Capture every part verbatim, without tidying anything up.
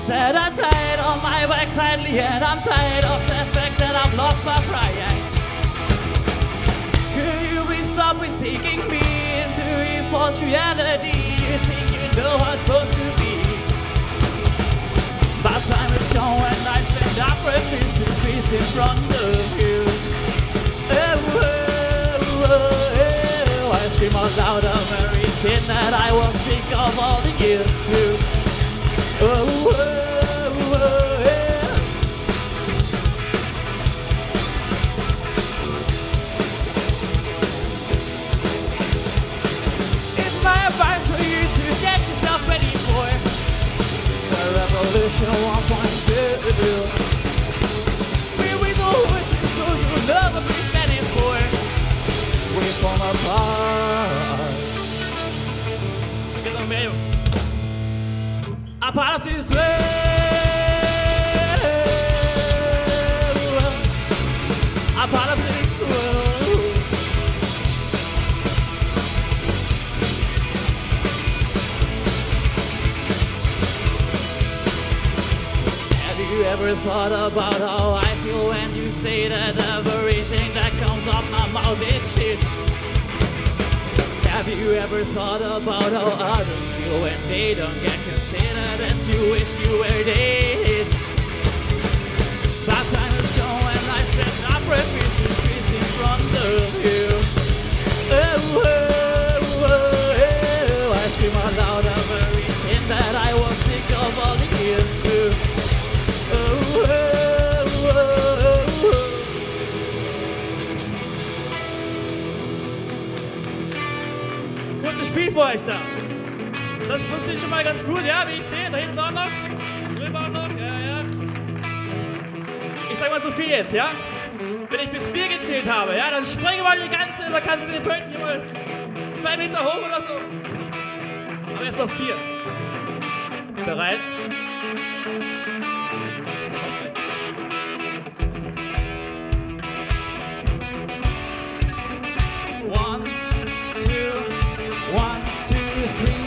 said I'm tired on my back tightly, and I'm tired of the fact that I've lost my pride. Could you please stop with taking me into a false reality? You think you know how it's supposed to be, but time is gone when I stand up face to face in front of you. Oh, oh, oh, oh. I scream out loud, American, that I was sick of all the years through. Oh, oh, oh, oh. It's my advice for you to get yourself ready for the revolution one point two. We're with the horses, so you'll know what we're standing for. We form apart. Look at the mail. I'm part of this world. I'm part of this world. Have you ever thought about how I feel when you say that everything that comes off my mouth is shit? Have you ever thought about how others feel when they don't get considered as you wish you were dead? That time is gone when I stand up face to face in front of you. Oh, oh, oh, oh. I scream out loud everything that I was sick of all the years through. Oh, oh, oh, oh. Gutes Spiel für euch da. Das funktioniert schon mal ganz gut, ja, wie ich sehe. Da hinten auch noch. Drüber auch noch, ja, ja. Ich sag mal so viel jetzt, ja. Wenn ich bis vier gezählt habe, ja, dann springe mal die ganze, da kannst du den Pöntchen hier mal zwei Meter hoch oder so. Aber erst auf vier. Bereit? One, two, one, two, three.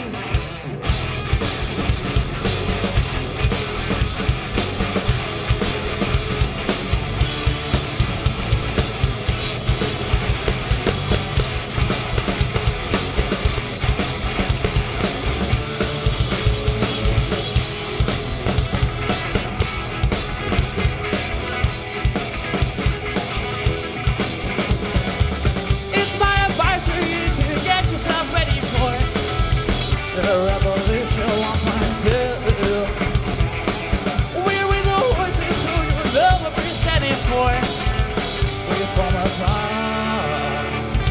The revolution one point two. We're with the horses, so you know what we're standing for. We're from apart.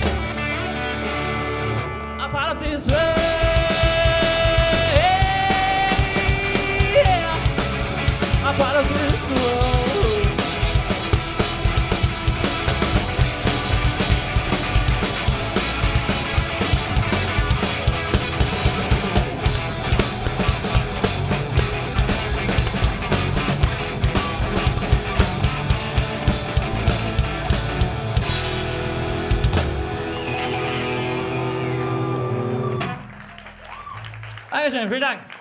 A part of this world. Yeah. A part of this world. Dankeschön, vielen Dank.